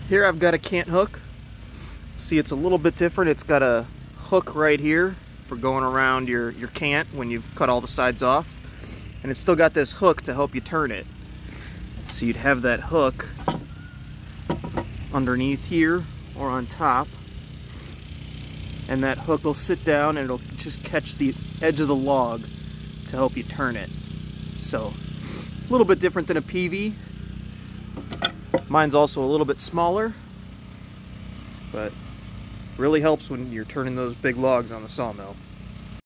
Here I've got a cant hook. See, it's a little bit different. It's got a hook right here for going around your cant when you've cut all the sides off. And it's still got this hook to help you turn it. So you'd have that hook underneath here or on top. And that hook will sit down and it'll just catch the edge of the log to help you turn it. So, a little bit different than a PV. Mine's also a little bit smaller, but really helps when you're turning those big logs on the sawmill.